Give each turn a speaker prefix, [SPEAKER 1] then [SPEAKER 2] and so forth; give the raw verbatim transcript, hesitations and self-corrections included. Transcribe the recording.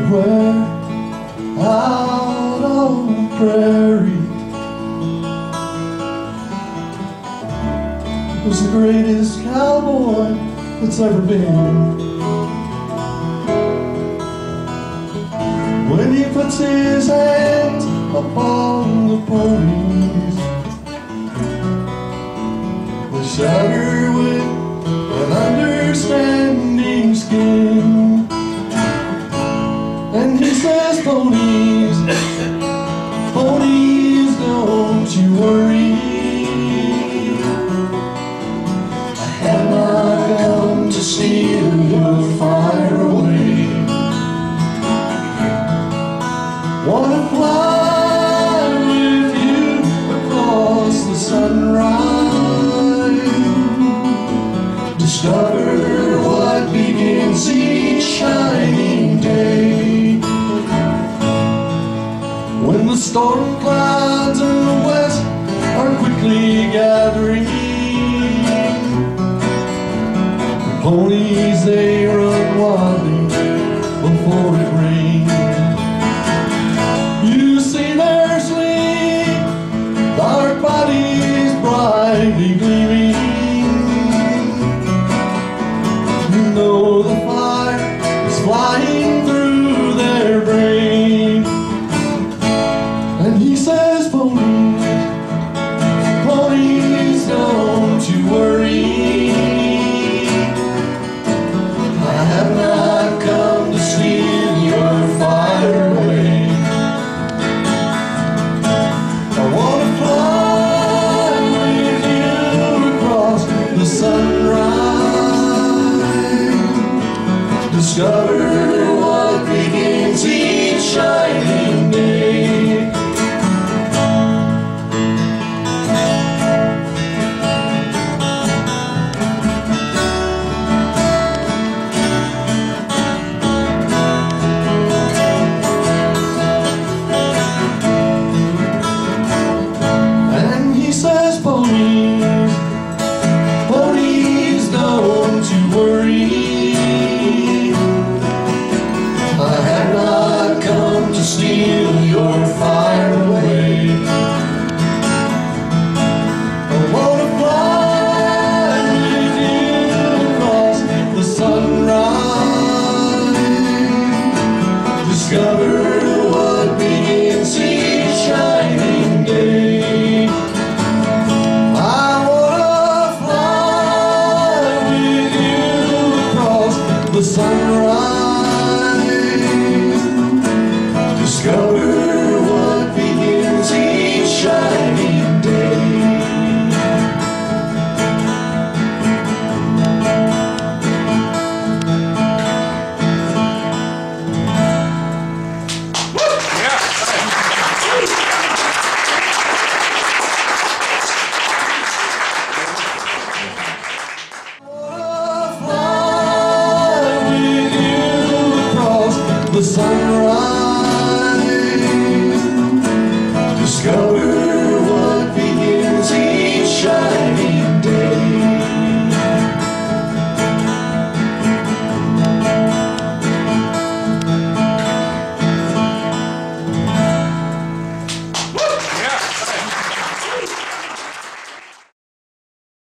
[SPEAKER 1] somewhere out on the prairie. He was the greatest cowboy that's ever been. When he puts his hands upon the ponies, they shatter with an understanding skin. And he says, ponies, ponies, don't you worry. I have not come to steal your fire away. Wanna fly with you across the sunrise, discover what begins each shining day. When the storm clouds in the west are quickly gathering, the ponies they run wildly before it rains. You see their sleek, dark bodies brightly gleaming. You know the fire is flying through their brain. And he says, ponies, ponies, don't you worry. I have not come to steal your fire away. I wanna fly with you across the sunrise, discover what begins each shining day. And he says, ponies,